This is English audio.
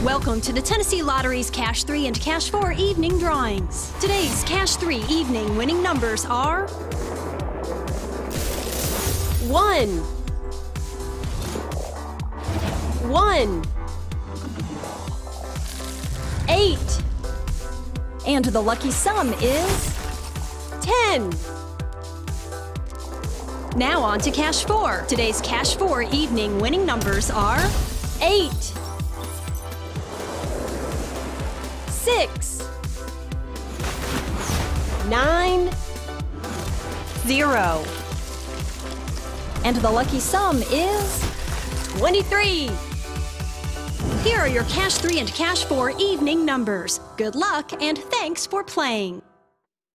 Welcome to the Tennessee Lottery's Cash 3 and Cash 4 evening drawings. Today's Cash 3 evening winning numbers are 1, 1, 8, and the lucky sum is 10. Now on to Cash 4. Today's Cash 4 evening winning numbers are 8, 6, 9, 0. And the lucky sum is 23. Here are your Cash 3 and Cash 4 evening numbers. Good luck and thanks for playing.